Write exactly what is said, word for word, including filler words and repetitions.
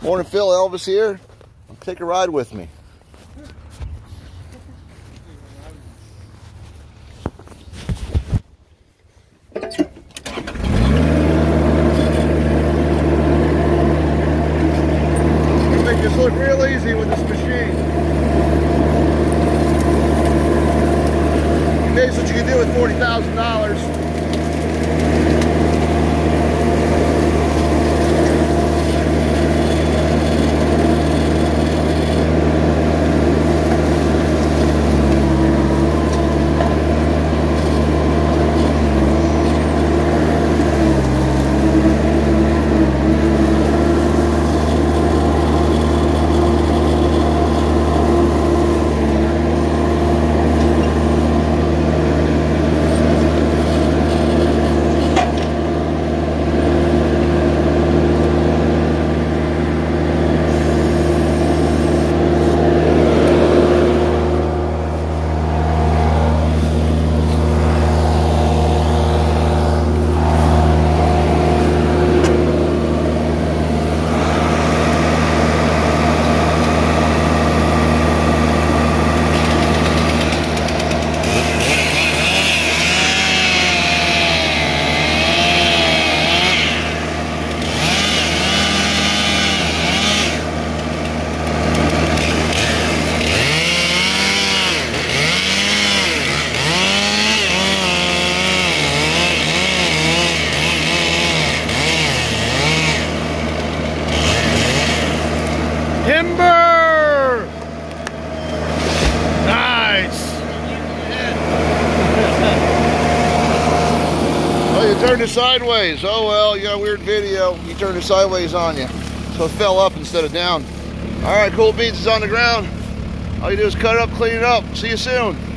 Morning, Phil. Elvis here. Take a ride with me. You make this look real easy with this machine. Here's what you can do with forty thousand dollars. Timber! Nice! Oh, you turned it sideways. Oh well, you got a weird video. You turned it sideways on you. So it fell up instead of down. Alright, Cool Beans is on the ground. All you do is cut it up, clean it up. See you soon.